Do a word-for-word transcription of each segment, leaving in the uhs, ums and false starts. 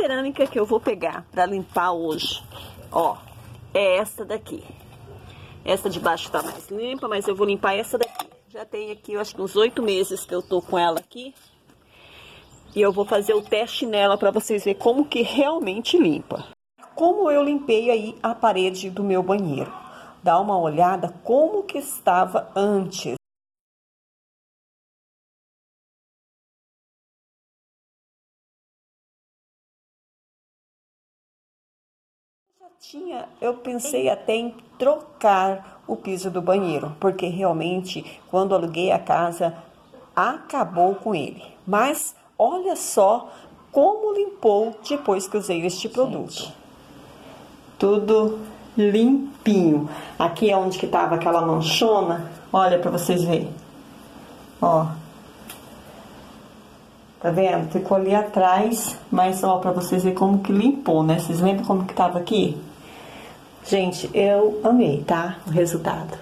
cerâmica que eu vou pegar para limpar hoje, ó, é essa daqui. Essa de baixo tá mais limpa, mas eu vou limpar essa daqui. Já tem aqui, eu acho que uns oito meses que eu tô com ela aqui. E eu vou fazer o teste nela para vocês verem como que realmente limpa. Como eu limpei aí a parede do meu banheiro. Dá uma olhada como que estava antes. Já tinha, eu pensei até em trocar o piso do banheiro, porque realmente, quando aluguei a casa, acabou com ele. Mas olha só como limpou depois que usei este produto. Gente, tudo limpinho. Aqui é onde que tava aquela manchona, olha para vocês verem. Ó. Tá vendo? Ficou ali atrás, mas ó, para vocês verem como que limpou, né? Vocês lembram como que tava aqui? Gente, eu amei, tá? O resultado.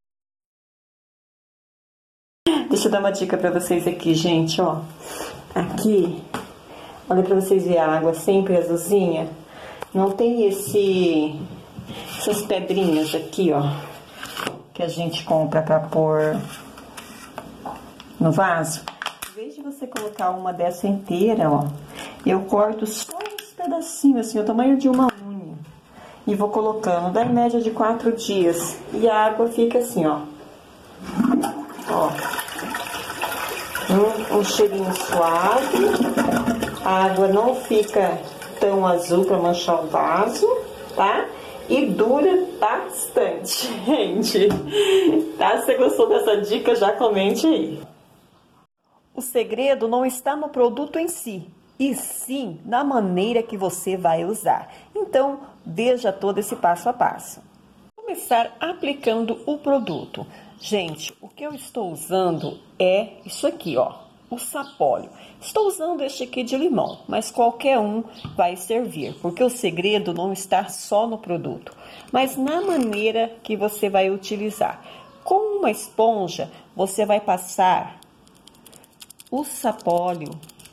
Deixa eu dar uma dica para vocês aqui, gente, ó. Aqui, olha para vocês verem a água sempre azulzinha. Não tem esse essas pedrinhas aqui, ó, que a gente compra para pôr no vaso. Em vez de você colocar uma dessa inteira, ó, eu corto só uns pedacinhos, assim, o tamanho de uma unha. E vou colocando, dá em média de quatro dias. E a água fica assim, ó. Ó. Um, um cheirinho suave. A água não fica tão azul para manchar o vaso, tá? E dura bastante, gente. Tá? Se você gostou dessa dica, já comente aí. O segredo não está no produto em si, e sim na maneira que você vai usar. Então, veja todo esse passo a passo. Vou começar aplicando o produto. Gente, o que eu estou usando é isso aqui, ó, o sapólio. Estou usando este aqui de limão, mas qualquer um vai servir, porque o segredo não está só no produto, mas na maneira que você vai utilizar. Com uma esponja, você vai passar o sapólio,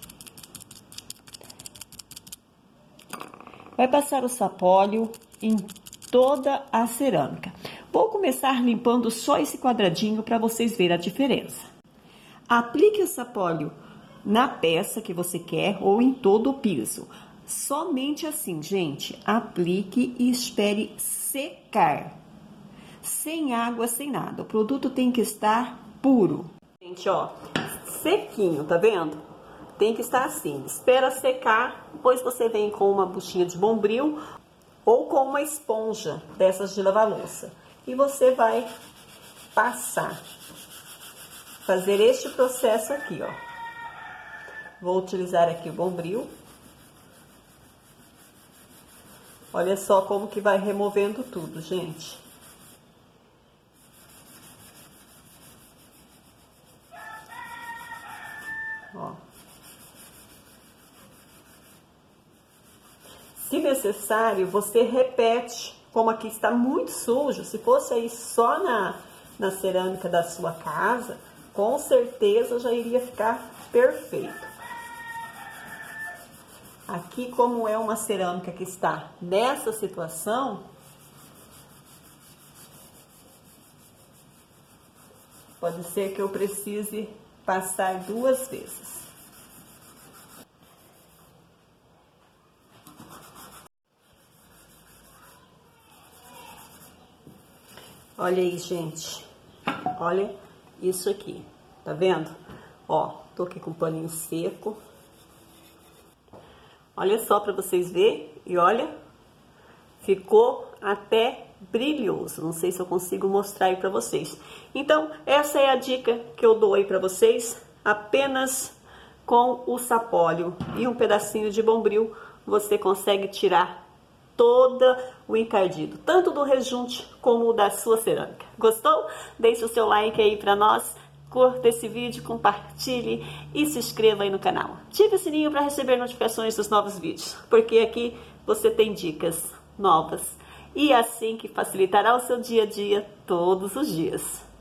vai passar o sapólio em toda a cerâmica. Vou começar limpando só esse quadradinho para vocês verem a diferença. Aplique o sapólio na peça que você quer ou em todo o piso. Somente assim, gente, aplique e espere secar. Sem água, sem nada. O produto tem que estar puro. Gente, ó, sequinho, tá vendo? Tem que estar assim. Espera secar, depois você vem com uma buchinha de bombril ou com uma esponja dessas de lavar louça. E você vai passar. Fazer este processo aqui, ó. Vou utilizar aqui o bombril. Olha só como que vai removendo tudo, gente. Ó. Se necessário, você repete, como aqui está muito sujo, se fosse aí só na, na cerâmica da sua casa, com certeza já iria ficar perfeito. Aqui, como é uma cerâmica que está nessa situação, pode ser que eu precise passar duas vezes. Olha aí, gente. Olha isso aqui. Tá vendo? Ó, tô aqui com o paninho seco. Olha só para vocês verem. E olha, ficou até brilhoso. Não sei se eu consigo mostrar aí para vocês. Então, essa é a dica que eu dou aí para vocês. Apenas com o sapólio e um pedacinho de bombril, você consegue tirar todo o encardido, tanto do rejunte como da sua cerâmica. Gostou? Deixe o seu like aí para nós, curta esse vídeo, compartilhe e se inscreva aí no canal. Ative o sininho para receber notificações dos novos vídeos, porque aqui você tem dicas novas e assim que facilitará o seu dia a dia todos os dias.